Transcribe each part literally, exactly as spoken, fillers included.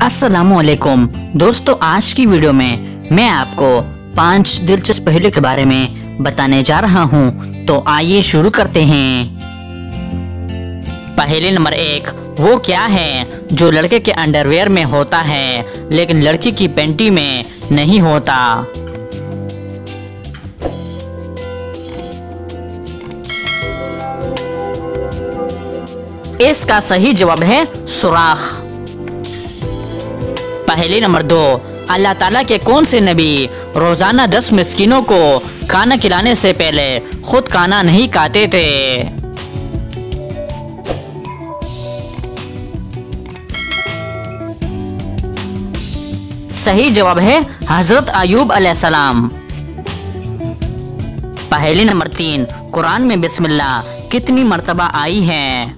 अस्सलामुअलैकुम दोस्तों, आज की वीडियो में मैं आपको पांच दिलचस्प पहलू के बारे में बताने जा रहा हूं। तो आइए शुरू करते हैं। पहले नंबर एक, वो क्या है जो लड़के के अंडरवेयर में होता है लेकिन लड़की की पैंटी में नहीं होता? इसका सही जवाब है सुराख। पहले नंबर दो, अल्लाह ताला के कौन से नबी रोजाना दस मिस्किनों को खाना खिलाने से पहले खुद खाना नहीं खाते थे? सही जवाब है हजरत अयूब अलैहिस्सलाम। पहले नंबर तीन, कुरान में बिस्मिल्लाह कितनी मर्तबा आई है?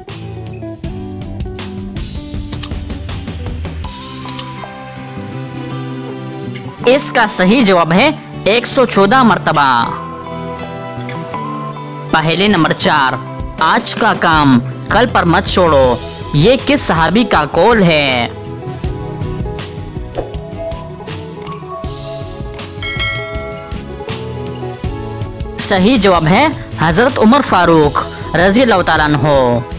इसका सही जवाब है एक सौ चौदह मर्तबा। पहले नंबर चार, आज का काम कल पर मत छोड़ो, ये किस सहाबी का कौल है? सही जवाब है हजरत उमर फारूक रज़ी अल्लाह तआला अन्हु।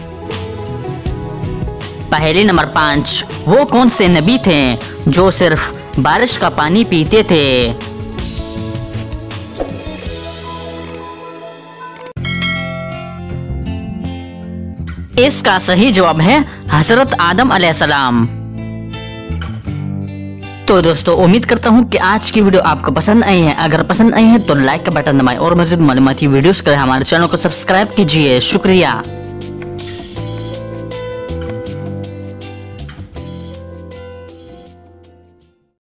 पहले नंबर पाँच, वो कौन से नबी थे जो सिर्फ बारिश का पानी पीते थे? इसका सही जवाब है हजरत आदम अलैहिस्सलाम। तो दोस्तों, उम्मीद करता हूँ कि आज की वीडियो आपको पसंद आई है। अगर पसंद आई है तो लाइक का बटन दबाएं और मज़ीद मालूमाती वीडियोस के लिए हमारे चैनल को सब्सक्राइब कीजिए। शुक्रिया।